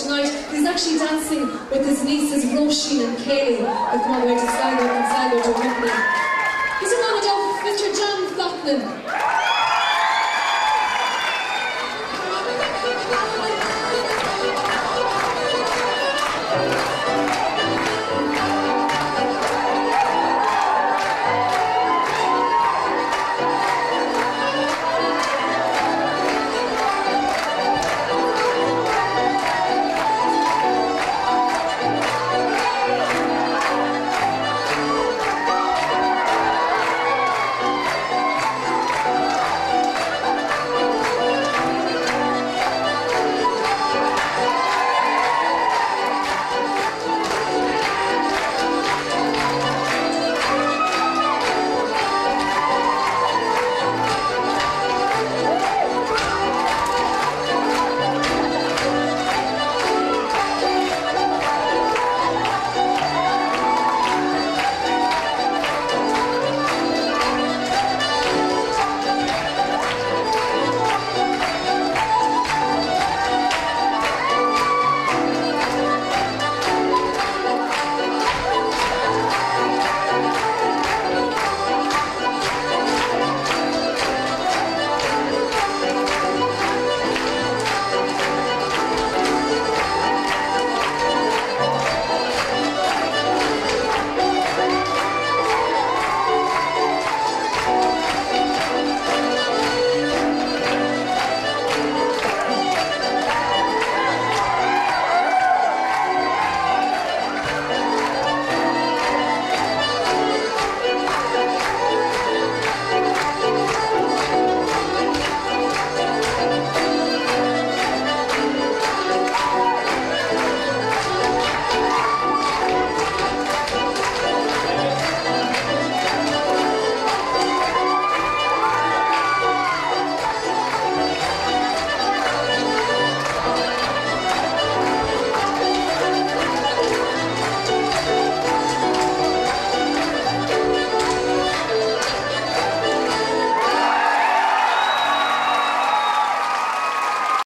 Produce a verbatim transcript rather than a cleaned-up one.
tonight. He's actually dancing with his nieces Roisin and Ceile, who've come all the way to Ceile and Ceile to accompany him. He's a man of Mister John Faughnan.